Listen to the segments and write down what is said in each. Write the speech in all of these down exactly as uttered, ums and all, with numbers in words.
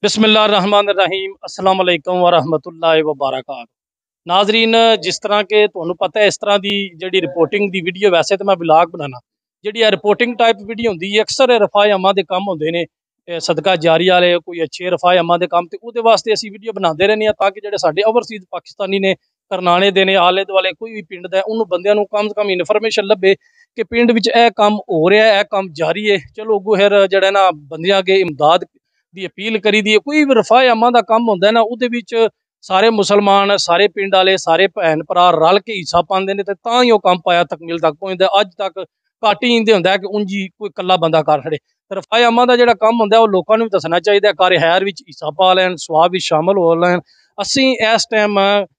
बिस्मिल्लाहिर्रहमानिर्रहीम अस्सलाम वालेकुम वरहमतुल्लाहि वबरकातुहू। नाजरीन, जिस तरह के तुहानू पता है, इस तरह की जी रिपोर्टिंग की वीडियो वैसे तो मैं ब्लॉग बनाना जी रिपोर्टिंग टाइप वीडियो होंगी अक्सर रफाए अमा के काम होंगे ने, सदका जारी वाले कोई अच्छे रफाए अमा के काम, तो वो वास्ते असी वीडियो बनाते रहने ताकि जो साढ़े ओवरसीज पाकिस्तानी ने करनाने देने आले दुआले कोई भी पिंड का उन्होंने बंद कम से कम इन्फॉर्मेशन लभे कि पिंड में यह काम हो रहा है, यह काम जारी है। चलो अगू फिर जरा ना बंदियां अगे इमदाद की अपील करी दी है। कोई भी रफाए अमा का काम होंगे ना, वो सारे मुसलमान सारे पिंड वाले सारे भैन भरा रल के हिस्सा पाते हैं, तो ही वह काम पाया तकमील तक पहुँचता। अज तक घट ही इंदे होंगे कि उंजी कोई कला बंदा कर खड़े। रफाए अमा का जो काम होंगे वह लोगों को भी दसना चाहिए, कर हैर भी हिस्सा पा लैन, स्वाब भी शामिल हो लैन। असी इस टाइम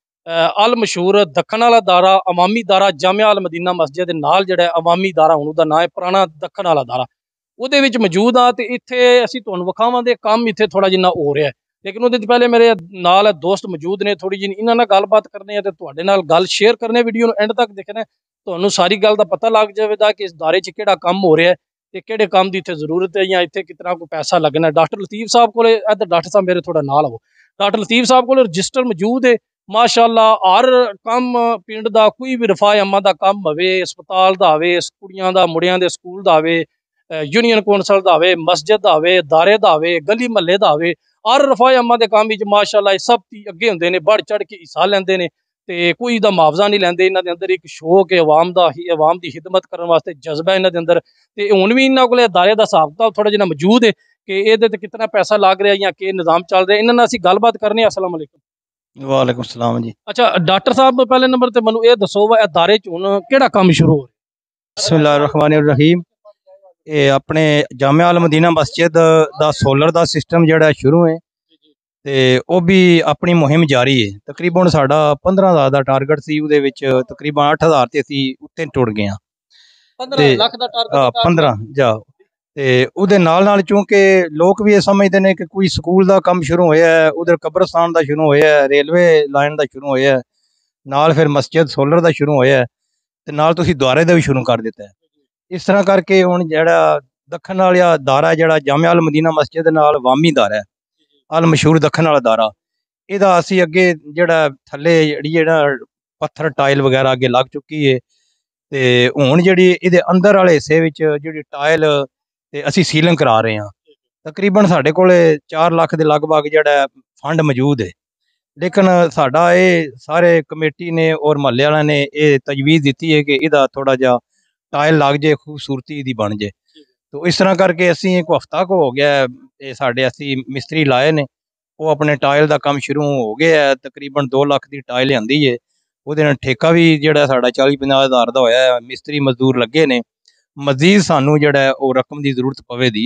अल मशहूर दखन वाला दारा अवामी दारा जामिया अल मदीना मस्जिद के नाल जो अवामी दारा हूँ उसका नाम है पुराना दखन वाला दारा, वो मौजूद हाँ। तो इतने असी तुहानू विखावांगे काम इतने थोड़ा जिन्ना हो रहा है, लेकिन वो पहले मेरे नाल दोस्त मौजूद ने, थोड़ी जी इन्होंने गलबात करनी है, तो गल शेयर करने वीडियो एंड तक देखना, तो सारी गल का पता लग जाएगा कि इस दायरे कि काम हो रहा है, तो कि काम की इतने जरूरत है या इतने कितना कोई पैसा लगना है। डॉक्टर लतीफ साहब को इधर डॉक्टर साहब मेरे थोड़ा नाल हो, डॉक्टर लतीफ साहब को रजिस्टर मौजूद है माशाअल्लाह। हर काम पिंड का कोई भी रफाए अमा का काम हो, अस्पताल का हो, कुड़ियां का मुंडियां के स्कूल का हो, यूनियन कौंसल का हो, मस्जिद का हो, दारे का हो, गली महल्ले का हो, हर रफाए अमा के काम माशाअल्लाह सब अगे होंगे ने, बढ़ चढ़ के हिस्सा लेंदे ने, ते कोई दा मुआवजा नहीं लैंदे। इन्हां दे अंदर एक शौक है अवाम दा, अवाम की खिदमत करने वास्ते जज्बा इन्हां दे अंदर। ते हुण भी इन्हां कोल दारे दा हिसाब किताब थोड़ा जिहा मौजूद है कि इहदे ते कितना पैसा लग रहा है या के निज़ाम चल रहा है। इन्हां नाल असीं गलबात करने। अस्सलाम वालेकुम। वालेकुम सलाम जी। अच्छा डॉक्टर साहब, पहले नंबर ते मैनूं ये दसो वा दारे च हुण किहड़ा काम शुरू हो रहा? बिस्मिल्लाहिर्रहमानिर्रहीम। ये अपने जामिया अल मदीना मस्जिद दा सोलर दा सिस्टम जिहड़ा शुरू है, ते वो भी अपनी मुहिम जारी है। तकरीबन साडा पंद्रह हज़ार दा टारगेट सी, उहदे विच तकरीबन अठ हज़ार ते असीं उत्ते टुर गए हां। पंद्रह लाख दा टारगेट? पंद्रह जा ते उहदे नाल नाल चूंकि लोग भी ये समझते हैं कि कोई स्कूल का काम शुरू होया है, उधर कब्रस्तान का शुरू होया है, रेलवे लाइन का शुरू होया है, नाल फिर मस्जिद सोलर का शुरू होया है, ते नाल तुसीं द्वारे का भी शुरू कर दिता है। इस तरह करके हुण जिहड़ा दखन वाला दारा जिहड़ा जामिया अल मदीना मस्जिद नाल वामी दारा है, अल मशहूर दखन वाला दारा, इहदा असीं अगे जिहड़ा थल्ले जिहड़ी जिहड़ा पत्थर टाइल वगैरह अगे लग चुकी है, ते हुण जिहड़ी इहदे अंदर वाले हिस्से विच जिहड़ी टाइल ते असीं सीलिंग करा रहे हैं। तकरीबन साढ़े कोले चार लाख के लगभग जिहड़ा फंड मौजूद है, लेकिन साडा ये सारे कमेटी ने और महल्ले वालों ने यह तजवीज़ दी है कि इहदा थोड़ा जा टाइल लग जाए, खूबसूरती इहदी बन जाए। तो इस तरह करके असीं एक हफ्ता को हो गया है साढ़े असीं मिस्त्री लाए ने, वो अपने टाइल का काम शुरू हो गया है। तकरीबन दो लाख की टाइल आंदी है, वो ठेका भी जिहड़ा साढ़ा चाली पंजाह हज़ार का होया है, मिस्त्री मजदूर लगे ने। मजीद सानू जिहड़ा वो रकम की जरूरत पवे दी।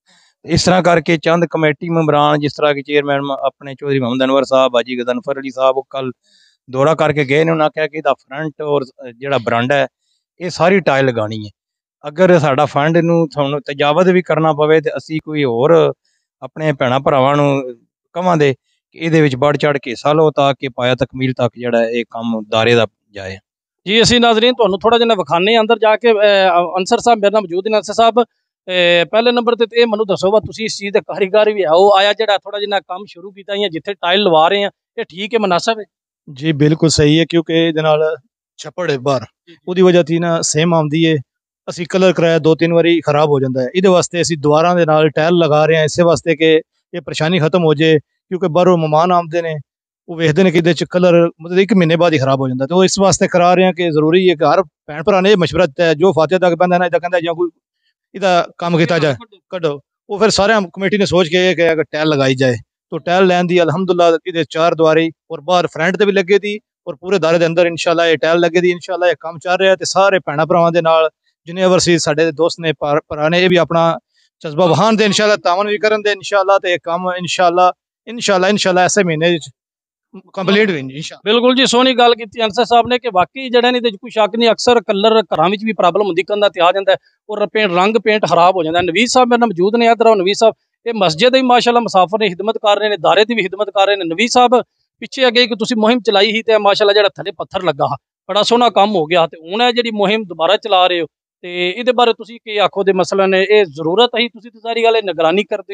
इस तरह करके चंद कमेटी मैंबरान जिस तरह के चेयरमैन अपने चौधरी मोहम्मद अनवर साहब, हाजी गदनफर अली साहब कल दौरा करके गए ने। उन्होंने कहा कि इसका फ्रंट और जिहड़ा बरांडा है ये सारी टाइल लगानी है। अगर साडा फंड नूं तुहानूं तजावत भी करना पवे तो असीं कोई होर अपने भैणां भरावां नूं कहांगे कि इहदे विच बढ़ चढ़ के हिस्सा लो, ताकि पाया तकमील तक जिहड़ा ये काम दारे दा जाए। जी असीं नाज़रीन तुहानूं थोड़ा जिहा विखाने अंदर जाके। अंसर साहब मेरे नाल मौजूद ने। अंसर साहब, पहले नंबर ते ये मैनूं दसो वा तुसीं इस चीज़ दे कारीगर भी आओ, आया जिहड़ा थोड़ा जिहा काम शुरू कीता या जिथे टाइल लवा रहे हैं, ये ठीक है, मुनासिब है? जी बिल्कुल सही है, क्योंकि इहदे नाल छप्पड़ है बाहर, उहदी वजह थी ना सेम आउंदी है। असीं कलर कराया दो तीन बारी खराब हो जाता है, इहदे वास्ते असीं दुआरां दे नाल टाइल लगा रहे हैं, इस वास्ते कि ये परेशानी खत्म हो जाए। क्योंकि बाहरों मेहमान आते हैं, वो वेखते हैं कि इहदे च कलर मतलब एक महीने बाद ही खराब हो जाता है। तो इस वास्ते करा रहे हैं कि जरूरी है कि हर भैन भरा ने मशवरा दिता है, जो फातिहा तक पैंदा ना इहदा कहंदा जां कोई इहदा काम किया जाए कड्डो, वो फिर सारे कमेटी ने सोच के कि अगर टाइल लगाई जाए तो टाइल लैन दी अलहमदुलिल्लाह इहदे चार द्वारे और बाहर फ्रंट ते भी लगे दी और पूरे दायरे के अंदर इंशाल्लाह ये टाइल लगे दी। इंशाल्लाह ये काम चल रहा है, तो सारे भैन भरावां दे नाल जिन्हें ओवरसीज साडे दोस्त ने भरा ने, ये भी अपना जज्बा बहान दे, इंशाल्लाह तावन भी करन दे इंशाल्लाह। तो ये काम इंशाल्लाह इंशाल्लाह इंशाल्लाह ऐसे महीने कंप्लीट हुई इंशाल्लाह। बिल्कुल जी, सोहनी गल कीती अंसर साहब ने कि वाकई जिहड़ा नहीं कोई शक नहीं, अक्सर कलर घरां विच भी प्रॉब्लम हुंदी, कंधां ते आ जांदा है और पेंट रंग पेंट खराब हो जाता है। नवीद साहब मेरे नाल मौजूद ने। इधर नवीद साहब, ये मस्जिद ही माशाअल्लाह मुसाफिर ने खिदमत कर रहे हैं, दारे की भी खिदमत कर रहे हैं। नवीद साहब पिछे अगे कि तुसीं मुहिम चलाई ही, तो माशाअल्लाह जिहड़ा थल्ले पत्थर लगा हा, बड़ा सोहना काम हो गया, तो हुण जिहड़ी मुहिम दोबारा चला रहे हो, तो ये बारे तुसीं की आखो दे? मसलन ये जरूरत है, तुसीं तो सारी गल निगरानी करते हो,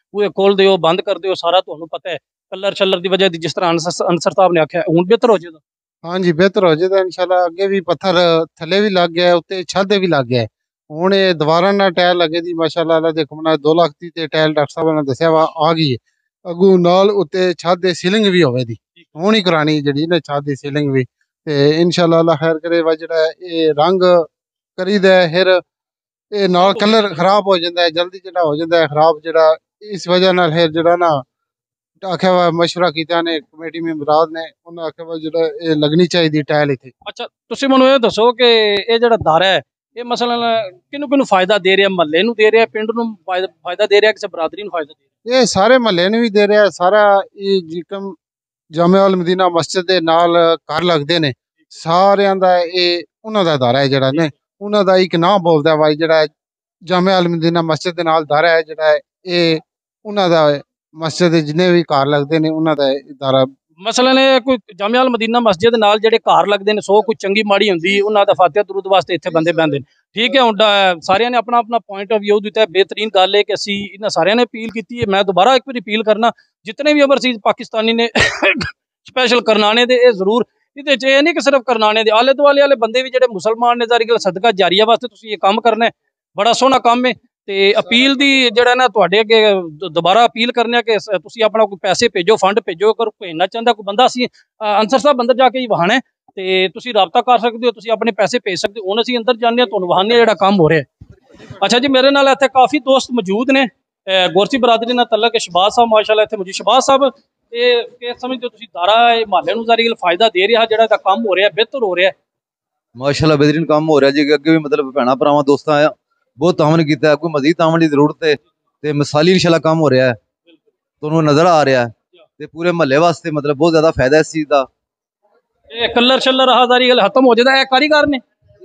ਬੂਹੇ ਖੋਲ ਦਿਓ, ਬੰਦ ਕਰ ਦਿਓ, ਸਾਰਾ ਤੁਹਾਨੂੰ ਪਤਾ ਹੈ। ਕਲਰ ਛੱਲਰ ਦੀ ਵਜ੍ਹਾ ਦੀ ਜਿਸ ਤਰ੍ਹਾਂ ਅਨਸਰ ਅਨਸਰ ਸਾਹਿਬ ਨੇ ਆਖਿਆ, ਹੁਣ ਬਿਹਤਰ ਹੋ ਜਾਏਗਾ। हाँ जी, बेहतर हो जाएगा इंशाल्लाह। अगे भी पत्थर थले भी लग गया, उत्ते छत भी लग गया। हुण ये दीवारां नाल टाइल लगे दी माशाल्लाह अल्लाह दे हुकम नाल दो लाख दी ते टाइल डॉक्टर साहब ने दस्सिया वा आ गई है। अगू नाल उत्ते छत दे सीलिंग भी होवे दी, हुण ही करानी जेहड़ी ना छत दी सीलिंग भी। ते इंशाल्लाह अल्लाह खैर करे। वा जेहड़ा ये रंग करी दे फिर ये नाल कलर खराब हो जांदा है, जल्दी जेहड़ा हो जांदा है खराब, जेहड़ा इस वजह नाल फिर जेहड़ा ना आख्या वा मशवरा कीता ने कमेटी मेंबरान ने, उन्हें आख्या वा जेहड़ा ये लगनी चाहिए टाइल इत्थे। अच्छा, ਤੁਸੀਂ ਮੈਨੂੰ ਇਹ ਦੱਸੋ ਕਿ ਇਹ ਜਿਹੜਾ ਦਾਰਾ ਹੈ ਇਹ ਮਸਲਨ ਕਿਹਨੂੰ ਕਿਹਨੂੰ ਫਾਇਦਾ ਦੇ ਰਿਹਾ? ਮਹੱਲੇ ਨੂੰ ਦੇ ਰਿਹਾ, ਪਿੰਡ ਨੂੰ ਫਾਇਦਾ ਫਾਇਦਾ ਦੇ ਰਿਹਾ, ਕਿਸੇ ਬਰਾਦਰੀ ਨੂੰ ਫਾਇਦਾ ਦੇ ਰਿਹਾ? ये सारे महल्ले ने भी दे रहा है। सारा ये जिकम जामे अल मदीना मस्जिद दे नाल घर लगदे ने, सारियां दा ये उन्हां दा दारा है जेहड़ा ने, उन्हां दा एक नाम बोलदा है भाई जेहड़ा जामे अल मदीना मस्जिद दे नाल दारा है जेहड़ा ये उन्हां दा मस्जिद दे जिन्ने भी घर लगदे ने उन्हां दा दारा। ਮਸਲਨ ਇਹ ਕੋਈ ਜਾਮਿਆ ਅਲ ਮਦੀਨਾ ਮਸਜਿਦ ਨਾਲ ਜਿਹੜੇ ਘਰ ਲੱਗਦੇ ਨੇ, ਸੋ ਕੋਈ ਚੰਗੀ ਮਾੜੀ ਹੁੰਦੀ ਉਹਨਾਂ ਦਾ ਫਾਤਿਹਾ ਦਰੂਦ ਵਾਸਤੇ ਇੱਥੇ ਬੰਦੇ ਬਹਿੰਦੇ ਨੇ। ਠੀਕ ਹੈ, ਹੁਣ ਸਾਰਿਆਂ ਨੇ ਆਪਣਾ ਆਪਣਾ ਪੁਆਇੰਟ ਆਫ ਵਿਊ ਦਿੱਤਾ। बेहतरीन गल है कि असी इन्होंने सारिया ने अपील की है। मैं दोबारा एक बार अपील करना, जितने भी ओवरसीज पाकिस्तानी ने स्पैशल करनाने दे जरूर ये नहीं कि सिर्फ करनाने दे आले दुआले वाले बंदे भी जो मुसलमान ने जारी सदका जारिया वास्ते तुसीं ये काम करना है, बड़ा सोहना काम है। ਤੇ अपील ਦੀ ਜਿਹੜਾ ਨਾ ਤੁਹਾਡੇ ਅੱਗੇ ਦੁਬਾਰਾ अपील ਕਰਨੇ ਆ ਕਿ ਤੁਸੀਂ ਆਪਣਾ ਕੋਈ ਪੈਸੇ ਭੇਜੋ, ਫੰਡ ਭੇਜੋ। ਅਗਰ ਭੇਜਣਾ ਚਾਹੁੰਦਾ ਕੋਈ ਬੰਦਾ, ਅਸੀਂ ਅੰਸਰ ਸਾਹਿਬ ਅੰਦਰ ਜਾ ਕੇ ਹੀ ਵਹਾਣਾ ਤੇ ਤੁਸੀਂ ਰਾਬਤਾ ਕਰ ਸਕਦੇ ਹੋ, ਤੁਸੀਂ ਆਪਣੇ ਪੈਸੇ ਭੇਜ ਸਕਦੇ ਹੋ। ਹੁਣ ਅਸੀਂ ਅੰਦਰ ਜਾਂਦੇ ਹਾਂ, ਤੁਹਾਨੂੰ ਵਹਾਨੇ ਜਿਹੜਾ ਕੰਮ ਹੋ ਰਿਹਾ। ਅੱਛਾ ਜੀ, ਮੇਰੇ ਨਾਲ ਇੱਥੇ ਕਾਫੀ ਦੋਸਤ ਮੌਜੂਦ ਨੇ ਗੁਰਸੀ ਬਰਾਦਰੀ ਨਾਲ ਤਲਕ ਸ਼ਬਾਜ਼ ਸਾਹਿਬ ਮਾਸ਼ਾਅੱਲਾ ਇੱਥੇ ਮੌਜੂਦ। ਸ਼ਬਾਜ਼ ਸਾਹਿਬ, ਇਹ ਕਿਸ ਸਮਝਦੇ ਹੋ ਤੁਸੀਂ ਦਾਰਾ ਇਹ ਮਹੱਲੇ ਨੂੰ ਜ਼ਾਰੀ ਫਾਇਦਾ ਦੇ ਰਿਹਾ, ਜਿਹੜਾ ਇਹਦਾ ਕੰਮ ਹੋ ਰਿਹਾ ਬਿਹਤਰ ਹੋ ਰਿਹਾ? ਮਾਸ਼ਾਅੱਲਾ बेहतरीन काम हो रहा जी। ਅੱਗੇ ਵੀ ਮਤਲਬ ਭੈਣਾਂ ਭਰਾਵਾਂ ਦੋਸਤਾਂ ਆਇਆ बहुत तावन किया, कोई मजीद तावन की जरूरत है तो मिसाली इंशाल्लाह काम हो रहा है, ਤੁਹਾਨੂੰ नजर आ रहा है ਤੇ पूरे महल्ले वास्ते मतलब बहुत ज्यादा फायदा इस चीज का। ਇਹ ਕਲਰ ਸ਼ੱਲਰ ਆਜ਼ਾਰੀ ਗੱਲ ਖਤਮ ਹੋ ਜਾਂਦਾ। ਇਹ ਕਾਰੀਗਰ ਨੇ?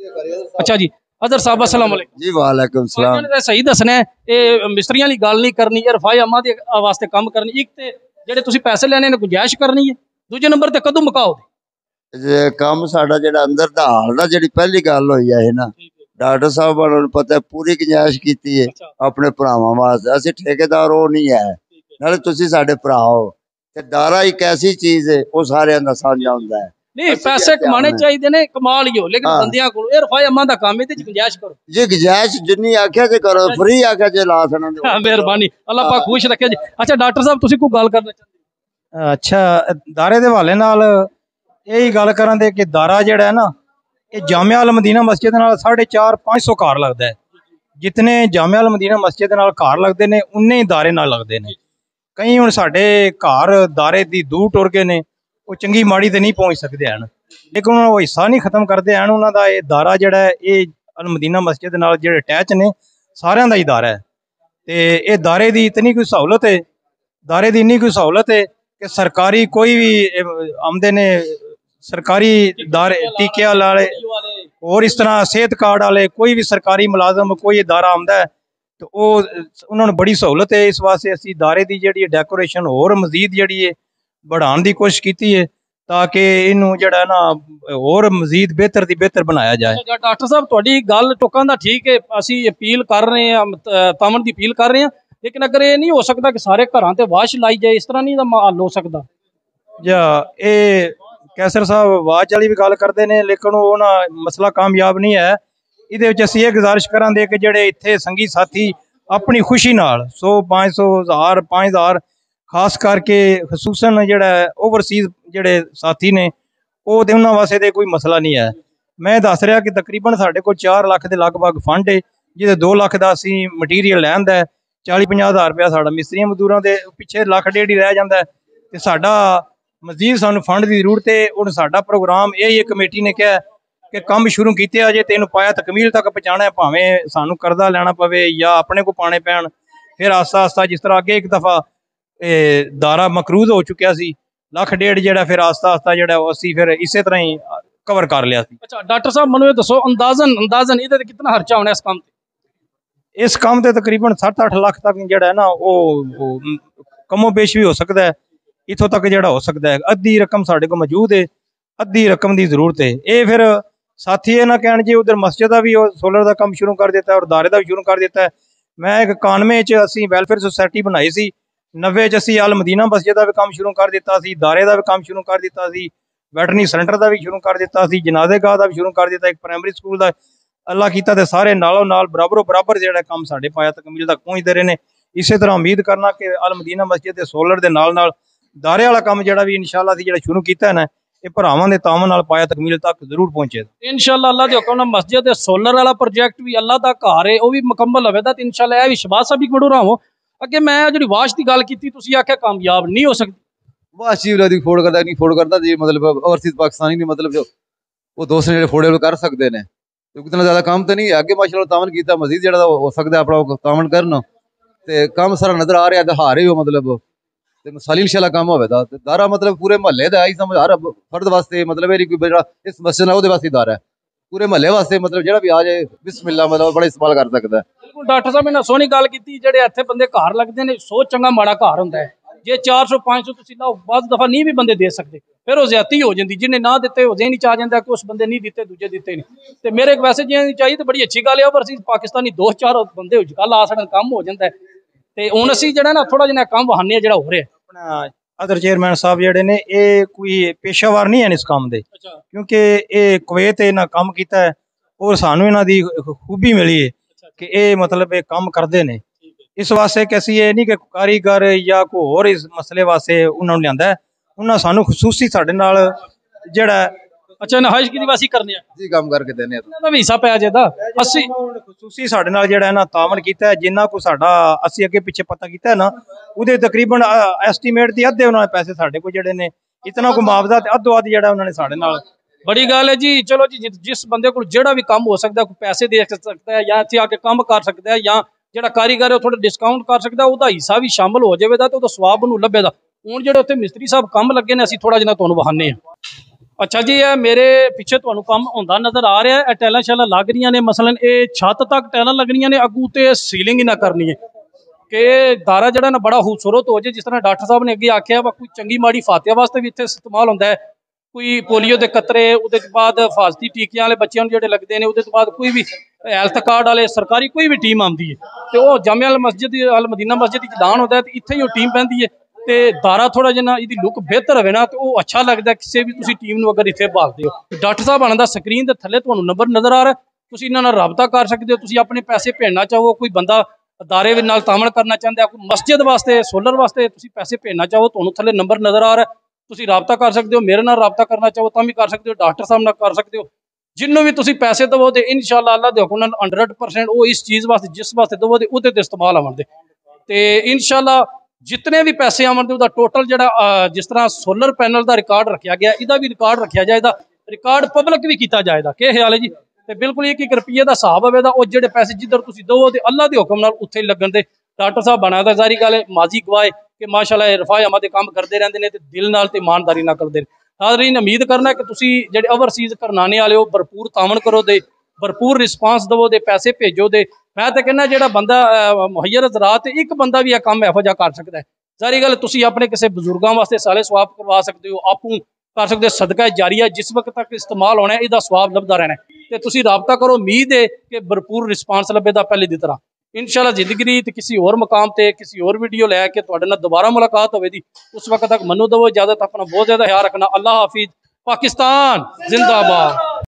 ਅੱਛਾ ਜੀ, ਅਜ਼ਰ ਸਾਹਿਬ अस्सलाम वालेकुम जी। वालेकुम सलाम। ਸਹੀ ਦੱਸਣਾ, ਇਹ ਮਿਸਤਰੀਆਂ ਵਾਲੀ ਗੱਲ ਨਹੀਂ ਕਰਨੀ, ਇਹ ਰਫਾਈ ਅਮਾ ਦੇ ਵਾਸਤੇ ਕੰਮ ਕਰਨੀ। ਇੱਕ ਤੇ ਜਿਹੜੇ ਤੁਸੀਂ ਪੈਸੇ ਲੈਣੇ ਨੇ ਗੁੰਜਾਇਸ਼ ਕਰਨੀ ਹੈ, ਦੂਜੇ ਨੰਬਰ ਤੇ ਕਦੋਂ ਮੁਕਾਓਗੇ ਜੇ ਕੰਮ ਸਾਡਾ ਜਿਹੜਾ ਅੰਦਰ ਦਾ ਹਾਲ ਦਾ ਜਿਹੜੀ ਪਹਿਲੀ ਗੱਲ ਹੋਈ ਹੈ ਨਾ, डॉक्टर साहब वालों पता है पूरी गुंजाइश की है अपने भरावां वास्ते। असीं ठेकेदार वो नहीं है, नाले तुसीं साडे भरा हो। ते दारा एक ऐसी चीज़ है वो सारे दा साझा हुंदा है। नहीं पैसे कमाने चाहिए ने, कमा लियो, लेकिन बंदियां कोल ए रफाई अम्मा दा काम है ते गुंजाइश करो जी। गुंजाइश जिन्नी आख्या जे करो, फ्री आख्या जे ला सना। मेहरबानी, अल्लाह पाक खुश रखे जी। अच्छा डॉक्टर साहब, तुसीं कोई गल करना चाहंदे? अच्छा, दारे दे हवाले नाल यही गल करन दे कि दारा जेहड़ा है ना, ये जामिया अल मदीना मस्जिद नाल साढ़े चार पाँच सौ घर लगता है। जितने जामिया अल मदीना मस्जिद नाल घर लगते हैं उन्ने ही दारे नाल लगते हैं। कई हुण साडे घर दारे दी दूर टुर गए ने, वो चंगी माड़ी ते नहीं पहुँच सकते हैं, लेकिन उन्होंने वो हिस्सा नहीं खत्म करते हैं। उन्हों का ये दारा जिहड़ा है ये अल मदीना मस्जिद नाल जिहड़े अटैच ने, सारियां दा ही दारा है। तो ये दारे की इतनी कोई सहूलत है, दारे की इन्नी कोई सहूलत है कि सरकारी कोई भी आमदे ने, सरकारी दारे टीके वाले और इस तरह सेहत कार्ड वाले कोई भी सरकारी मुलाजम कोई इदारा आंदा है तो वो उन्होंने बड़ी सहूलत है। इस वास्ते असी दारे की जी डेकोरेशन और मजीद जी बढ़ाने की कोशिश की है ताकि इनू जड़ा ना और मजीद बेहतर दी बेहतर बनाया जाए। डॉक्टर साहब, तुहाडी गल टोकां दा ठीक है, असी अपील कर रहे हैं, तामन की अपील कर रहे हैं, लेकिन अगर ये नहीं हो सकता कि सारे घरां ते वाश लाई जाए, इस तरह नहीं हल हो सकता? या ये कैसर साहब आवाज वाली भी गल करते हैं, लेकिन वो ना मसला कामयाब नहीं है। ये असीं ये गुजारिश करांगे कि जेडे इत्थे संगी साथी अपनी खुशी नाल सौ पाँच सौ हज़ार पाँच हज़ार खास करके खसूसन जोड़ा ओवरसीज जोड़े साथी ने वो तो उन्होंने वास्ते तो कोई मसला नहीं है। मैं दस रहा कि तकरीबन साढ़े को चार लाख के लगभग फंड है, जिसे दो लाख का असी मटीरियल लैन है, चाली पंजाह हज़ार रुपया साढ़ा मिस्त्रियों मजदूरों के पिछे लख डेढ़ ही रह जाता है। तो साडा मजीद सानू फंड की जरूरत है। और साडा प्रोग्राम यही कमेटी ने कहा कि काम शुरू किए अजे तेन पाया तकमील तक पहुँचाना है, भावें सानू कर्जा लेना पवे या अपने को पाने पैन। फिर आस्ता आस्ता जिस तरह अगे एक दफ़ा दारा मकरूज हो चुकिया सी, लख डेढ़ जो फिर आस्ता आस्ता जो असी फिर इस तरह ही कवर कर लिया। अच्छा डॉक्टर साहब, मैं दसो अंदाजन अंदाजन ये कितना खर्चा होना इस काम ते? इस काम ते तकरीबन सत्त अठ लाख तक जो है ना वो कमो पेश भी हो सकता है, इतों तक जो हो सकता है। अद्धी रकम साढ़े को मौजूद है, अद्धी रकम की जरूरत है। ये फिर साथी ये ना कहन जी उधर मस्जिद का भी सोलर का काम शुरू कर देता है और दारे का भी शुरू कर देता है। मैं एक कानवे असी वैलफेयर सोसाइटी बनाई सी, ਨੱਬੇ ਚ ਅਸੀਂ ਅਲ ਮਦੀਨਾ ਮਸਜਿਦ ਦਾ ਵੀ ਕੰਮ ਸ਼ੁਰੂ ਕਰ ਦਿੱਤਾ ਸੀ, ਦਾਰੇ ਦਾ ਵੀ ਕੰਮ ਸ਼ੁਰੂ ਕਰ ਦਿੱਤਾ ਸੀ, ਵੈਟਰਨਰੀ ਸੈਂਟਰ ਦਾ ਵੀ ਸ਼ੁਰੂ ਕਰ ਦਿੱਤਾ ਸੀ, ਜਨਾਜ਼ੇਗਾਹ ਦਾ ਵੀ ਸ਼ੁਰੂ ਕਰ ਦਿੱਤਾ, ਇੱਕ ਪ੍ਰਾਇਮਰੀ ਸਕੂਲ ਦਾ। ਅੱਲਾ ਕੀਤਾ ਤੇ ਸਾਰੇ ਨਾਲੋਂ ਨਾਲ ਬਰਾਬਰੋ ਬਰਾਬਰ ਜਿਹੜਾ ਕੰਮ ਸਾਡੇ ਪਾਇਆ ਤਕਮੀਲ ਤੱਕ ਪਹੁੰਚਦੇ ਰਹੇ ਨੇ। ਇਸੇ ਤਰ੍ਹਾਂ ਉਮੀਦ ਕਰਨਾ ਕਿ ਅਲ ਮਦੀਨਾ ਮਸਜਿਦ ਦੇ ਸੋਲਰ ਦੇ ਨਾਲ ਨਾਲ ਦਾਰੇ ਵਾਲਾ ਕੰਮ ਜਿਹੜਾ ਵੀ ਇਨਸ਼ਾਅੱਲਾ ਅਸੀਂ ਜਿਹੜਾ ਸ਼ੁਰੂ ਕੀਤਾ ਹੈ ਨਾ, ਇਹ ਭਰਾਵਾਂ ਦੇ ਤਾਮਨ ਨਾਲ ਪਾਇਆ ਤਕਮੀਲ ਤੱਕ ਜ਼ਰੂਰ ਪਹੁੰਚੇ ਇਨਸ਼ਾਅੱਲਾ। ਅੱਲਾ ਦੇ ਹੁਕਮ ਨਾਲ ਮਸਜਿਦ ਦੇ ਸੋਲਰ ਵਾਲਾ ਪ੍ਰੋਜੈਕਟ ਵੀ ਅੱਲਾ ਦਾ ਘਰ ਹੈ, ਉਹ ਵੀ ਮੁਕੰਮਲ ਹੋਵੇਗਾ ਤੇ ਇਨਸ਼ਾਅੱਲਾ ਇਹ ਵੀ ਸ਼ਬਾਜ਼ ਸਾਹਿਬ ਵੀ ਗੜੂ ਰਹਾਵੋ। ਅੱਗੇ ਮੈਂ ਜਿਹੜੀ ਵਾਸ਼ ਦੀ ਗੱਲ ਕੀਤੀ, ਤੁਸੀਂ ਆਖਿਆ ਕਾਮਯਾਬ ਨਹੀਂ ਹੋ ਸਕਦੀ। वाह चीज वाला फोड़ करता नहीं फोड़ करता जी, मतलब ओवरसीज पाकिस्तानी नहीं, मतलब जो वो दोस्त ने फोड़े कर सकते हैं, तो इतना ज्यादा काम तो नहीं है। अगे माशाल्लाह तामन किया, मजीद जो हो सकता है अपना तामन करना, तो काम सारा नजर आ रहा है, हार ही हो मतलब मिसाली इंशाल्लाह काम होगा। दारा मतलब पूरे महल्ले का आई समझ हर फर्द वास्ते, मतलब इस मस्जिद है वास्ते दारा है, पूरे महल्ले वास्ते, मतलब जो भी आ जाए बिस्मिल्लाह मतलब बड़ा इस्तेमाल कर सकता है। बिल्कुल डॉक्टर साहब ने सोहनी गल की, जेडे इत्थे बंदे घर लगते हैं, सोच चंगा माड़ा घर होंदा है। जे चार सौ पाँच सौ तुसीं लाओ, बाद दफा नहीं भी बंदे दे सकते, फिर वो ज्यादती हो जाती। जिन्हें ना दिते हो जेहनी चाह जाता, कुछ बंदे नहीं दिते, दूजे दिते नहीं। तो मेरे वैसे जे चाहिए तो बड़ी अच्छी गल है, ओवरसीज पाकिस्तानी दो चार बंदे गल आ सकन, काम हो जाता है। तो हुण असीं जिहड़ा ना थोड़ा जिहा काम वहाने जिहड़ा हो रहा है। अपना अदर चेयरमैन साहब जिहड़े ने ये कोई पेशावर नहीं है इस काम दे, क्योंकि ये कुवैत इन्हां काम कीता है और सानू इन्हां दी खूबी मिली है कि ये मतलब ये काम करते हैं। इस वास्ते कि असीं ये नहीं कि कारीगर या कोई होर इस मसले वास्ते उन्होंने लियांदा है, उन्होंने सानू खसूसी साडे नाल जिहड़ा अच्छा नहाइश की वासी करने जी काम करके देने दा भी हिस्सा पै जादा। अस्सी खसूसी साडे नाल जिहड़ा है ना तामन कीता है, जिन्ना को साडा असीं अगे पिछे पता कीता है ना, उहदे तकरीबन एस्टीमेट दी अद्धे उन्होंने पैसे साडे को जिहड़े ने इतना को मुआवजा ते अद्धो अध जिहड़ा उन्होंने साडे नाल। बड़ी गल है जी। चलो जी, जिस बंदे को जिहड़ा भी काम हो सकता है, कोई पैसे दे सकता है या इत्थे आके काम कर सकता है, या ਜਿਹੜਾ ਕਾਰੀਗਰ ਹੈ ਉਹ ਥੋੜਾ ਡਿਸਕਾਊਂਟ ਕਰ ਸਕਦਾ, ਉਹਦਾ ਹਿੱਸਾ ਵੀ ਸ਼ਾਮਲ ਹੋ ਜਾਵੇਗਾ ਤੇ ਉਹਦਾ ਸਵਾਬ ਉਹਨੂੰ ਲੱਭੇਗਾ। ਹੁਣ ਜਿਹੜੇ ਉੱਥੇ ਮਿਸਤਰੀ ਸਾਹਿਬ ਕੰਮ ਲੱਗੇ ਨੇ, ਅਸੀਂ ਥੋੜਾ ਜਿਹਾ ਤੁਹਾਨੂੰ ਵਹਾਨੇ ਆ। ਅੱਛਾ ਜੀ, ਇਹ ਮੇਰੇ ਪਿੱਛੇ ਤੁਹਾਨੂੰ ਕੰਮ ਹੁੰਦਾ ਨਜ਼ਰ ਆ ਰਿਹਾ ਹੈ। ਇਹ ਟੈਲਾਂ ਸ਼ੈਲਾਂ ਲੱਗ ਰਹੀਆਂ ਨੇ, ਮਸਲਨ ਇਹ ਛੱਤ ਤੱਕ ਟੈਲਾਂ ਲੱਗਣੀਆਂ ਨੇ, ਅੱਗੂ ਤੇ ਸੀਲਿੰਗ ਹੀ ਨਾ ਕਰਨੀ ਹੈ ਕਿ ਦਾਰਾ ਜਿਹੜਾ ਨਾ ਬੜਾ ਖੂਬਸੂਰਤ ਹੋ ਜਾਏ। ਜਿਸ ਤਰ੍ਹਾਂ ਡਾਕਟਰ ਸਾਹਿਬ ਨੇ ਅੱਗੇ ਆਖਿਆ ਵਾ, ਕੋਈ ਚੰਗੀ ਮਾੜੀ ਫਾਤਿਹਾ ਵਾਸਤੇ ਵੀ ਇੱਥੇ ਇਸਤੇਮਾਲ ਹੁੰਦਾ ਹੈ, ਕੋਈ ਪੋਲੀਓ ਦੇ ਕਤਰੇ, ਉਹਦੇ ਤੋਂ ਬਾਅਦ ਹਿਫਾਜ਼ਤੀ ਟੀਕਿਆਂ ਵਾਲੇ ਬੱਚਿਆਂ ਨੂੰ ਜਿਹੜੇ ਲੱਗਦੇ ਨੇ, ਉਹਦੇ ਤੋਂ ਬਾਅਦ ਕੋਈ ਵੀ ਹੈਲਥ ਕਾਰਡ ਵਾਲੇ ਸਰਕਾਰੀ ਕੋਈ ਵੀ ਟੀਮ ਆਉਂਦੀ ਹੈ, ਤੇ ਉਹ ਜਾਮਿਆ ਅਲ ਮਸਜਿਦ ਅਲ ਮਦੀਨਾ ਮਸਜਿਦ ਵਿੱਚ ਐਲਾਨ ਹੁੰਦਾ ਹੈ, ਤੇ ਇੱਥੇ ਹੀ ਉਹ ਟੀਮ ਪੈਂਦੀ ਹੈ। ਤੇ ਦਾਰਾ ਥੋੜਾ ਜਿਹਾ ਇਹਦੀ ਲੁੱਕ ਬਿਹਤਰ ਹੋਵੇ ਨਾ, ਤੇ ਉਹ ਅੱਛਾ ਲੱਗਦਾ ਕਿਸੇ ਵੀ ਤੁਸੀਂ ਟੀਮ ਨੂੰ ਅਗਰ ਇੱਥੇ ਭਾਲਦੇ ਹੋ। ਡਾਕਟਰ ਸਾਹਿਬ ਆਉਣ ਦਾ ਸਕਰੀਨ ਦੇ ਥੱਲੇ ਤੁਹਾਨੂੰ ਨੰਬਰ ਨਜ਼ਰ ਆ ਰਿਹਾ, ਤੁਸੀਂ ਇਹਨਾਂ ਨਾਲ ਰਾਬਤਾ ਕਰ ਸਕਦੇ ਹੋ। ਤੁਸੀਂ ਆਪਣੇ ਪੈਸੇ ਭੇਜਣਾ ਚਾਹੋ, ਕੋਈ ਬੰਦਾ ਅਦਾਰੇ ਨਾਲ ਤਾਮਲ ਕਰਨਾ ਚਾਹੁੰਦਾ, ਕੋਈ ਮਸਜਿਦ ਵਾਸਤੇ ਸੋਲਰ ਵਾਸਤੇ ਤੁਸੀਂ ਪੈਸੇ ਭੇਜਣਾ ਚਾਹੋ, ਤੁਹਾਨੂੰ ਥੱਲੇ ਨੰਬਰ ਨਜ਼ਰ ਆ ਰਿਹਾ, ਤੁਸੀਂ ਰਾਬਤਾ ਕਰ ਸਕਦੇ ਹੋ। ਮੇਰੇ ਨਾਲ ਰਾਬਤਾ ਕਰਨਾ ਚਾਹੋ ਤਾਂ ਵੀ ਕਰ ਸਕਦੇ ਹੋ, ਡਾਕਟਰ ਸਾਹਿਬ ਨਾਲ ਕਰ ਸਕਦੇ ਹੋ। जिन्हों भी तुसी पैसे दवो तो इंशाअल्लाह अल्लाह दे हुक्म नाल हंड्रेड परसेंट वो इस चीज़ वास्ते जिस वास्ते दवो तो उहदे ते इस्तेमाल आवन दे। ते इंशाअल्लाह जितने भी पैसे आवन दे उहदा टोटल जिहड़ा जिस तरह सोलर पैनल का रिकॉर्ड रखा गया, इहदा भी रिकॉर्ड रखा जाएगा, रिकॉर्ड पब्लिक भी किया जाएगा। क्या ख्याल है जी? तो बिल्कुल एक एक रुपये का हिसाब होगा, वो जिहड़े पैसे जिधर तुसी दवो तो अल्लाह के हुक्म नाल उत्थे लगन दे। डॉक्टर साहब बना दा जारी गल है, माजी गवाह कि माशाअल्लाह रफाए अमा दे काम करते रहते हैं, तो दिल नाल ते ईमानदारी नाल करते हैं। हाज़रीन, उम्मीद करना कि तुसी जेडे ओवरसीज़ करनाने वाले हो भरपूर तामन करो दे, भरपूर रिस्पांस दवो दे, पैसे भेजो दे। मैं तो कहना जेड़ा बंदा मुहैयर हज़रात एक बंदा भी यह काम इहो जिहा कर सकता है। सारी गल तुसी अपने किसी बजुर्गों वास्ते साले सवाब करवा सकते हो, आपू कर सकते हो, सदका जारिया जिस वक्त तक इस्तेमाल होना है, इसका सवाब लभदा रहना है। तो तुसी राबता करो, उम्मीद है कि भरपूर रिस्पांस लभेगा पहले की तरह। इंशाअल्लाह जिंदगी ते किसी और मकाम ते किसी और वीडियो लैके तुहाडे नाल दोबारा मुलाकात होवेगी। उस वक्त तक मनो दवो इजाजत, अपना बहुत ज़्यादा ख्याल रखना। अल्लाह हाफिज़। पाकिस्तान जिंदाबाद।